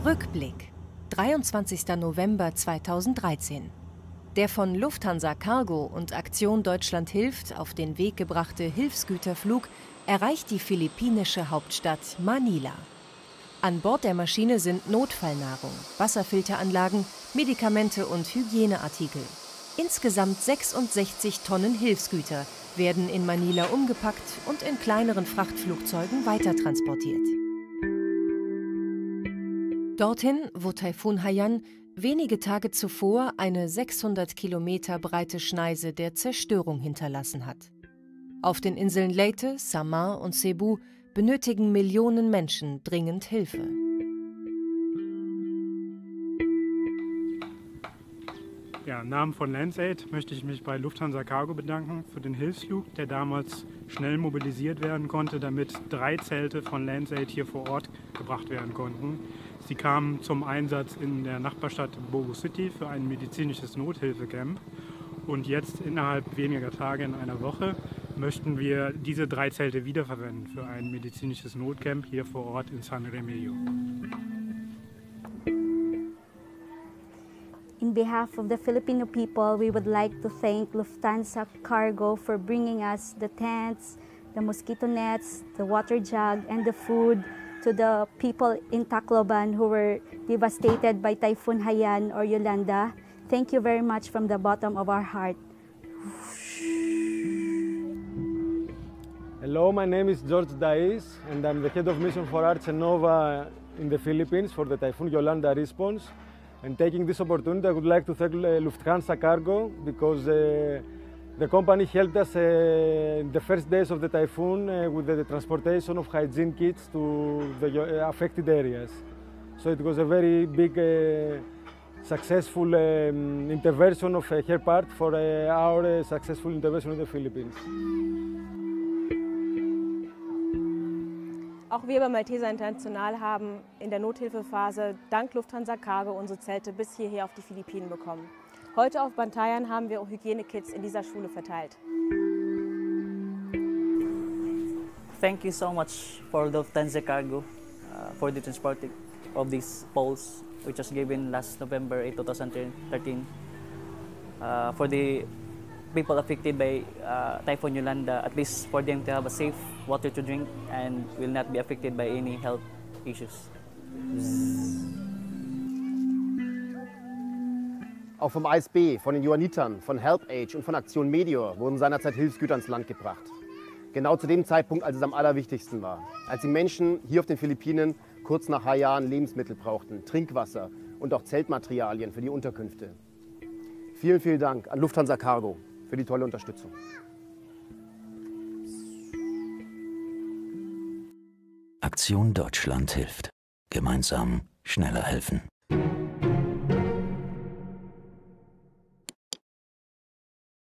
Rückblick. 23. November 2013. Der von Lufthansa Cargo und Aktion Deutschland hilft auf den Weg gebrachte Hilfsgüterflug erreicht die philippinische Hauptstadt Manila. An Bord der Maschine sind Notfallnahrung, Wasserfilteranlagen, Medikamente und Hygieneartikel. Insgesamt 66 Tonnen Hilfsgüter werden in Manila umgepackt und in kleineren Frachtflugzeugen weitertransportiert. Dorthin, wo Taifun Haiyan wenige Tage zuvor eine 600 Kilometer breite Schneise der Zerstörung hinterlassen hat. Auf den Inseln Leyte, Samar und Cebu benötigen Millionen Menschen dringend Hilfe. Ja, im Namen von LandsAid möchte ich mich bei Lufthansa Cargo bedanken für den Hilfsflug, der damals schnell mobilisiert werden konnte, damit 3 Zelte von LandsAid hier vor Ort gebracht werden konnten. Sie kamen zum Einsatz in der Nachbarstadt Bogo City für ein medizinisches Nothilfecamp. Und jetzt innerhalb weniger Tage, in einer Woche, möchten wir diese 3 Zelte wiederverwenden für ein medizinisches Notcamp hier vor Ort in San Remigio. In behalf of the Filipino people, we would like to thank Lufthansa Cargo for bringing us the tents, the mosquito nets, the water jug, and the food to the people in Tacloban who were devastated by Typhoon Haiyan or Yolanda. Thank you very much from the bottom of our heart. Hello, my name is George Dais, and I'm the head of mission for Arche Nova in the Philippines for the Typhoon Yolanda response. And taking this opportunity, I would like to thank Lufthansa Cargo because the company helped us in the first days of the typhoon with the transportation of hygiene kits to the affected areas. So it was a very big, successful intervention of her part for our successful intervention in the Philippines. Auch wir bei Malteser International haben in der Nothilfephase dank Lufthansa Cargo unsere Zelte bis hierher auf die Philippinen bekommen. Heute auf Bantayan haben wir auch Hygienekits in dieser Schule verteilt. Thank you so much for Lufthansa Cargo for the transporting of these poles, which was given last November 8, 2013, for the people affected by Typhoon Yolanda, at least for them to have a safe water to drink and will not be affected by any health issues. Auch vom ASB, von den Johannitern, von HelpAge und von Aktion Meteor wurden seinerzeit Hilfsgüter ans Land gebracht. Genau zu dem Zeitpunkt, als es am allerwichtigsten war. Als die Menschen hier auf den Philippinen kurz nach Haiyan Lebensmittel brauchten, Trinkwasser und auch Zeltmaterialien für die Unterkünfte. Vielen, vielen Dank an Lufthansa Cargo für die tolle Unterstützung. Aktion Deutschland hilft. Gemeinsam schneller helfen.